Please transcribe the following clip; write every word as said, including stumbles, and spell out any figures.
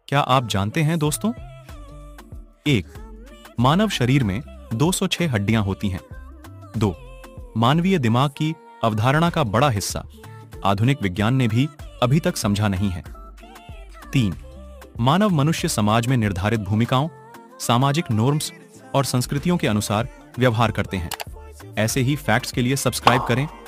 क्या आप जानते हैं दोस्तों? एक, मानव शरीर में दो सौ छह हड्डियां होती हैं। दो, मानवीय दिमाग की अवधारणा का बड़ा हिस्सा आधुनिक विज्ञान ने भी अभी तक समझा नहीं है। तीन, मानव मनुष्य समाज में निर्धारित भूमिकाओं, सामाजिक नॉर्म्स और संस्कृतियों के अनुसार व्यवहार करते हैं। ऐसे ही फैक्ट्स के लिए सब्सक्राइब करें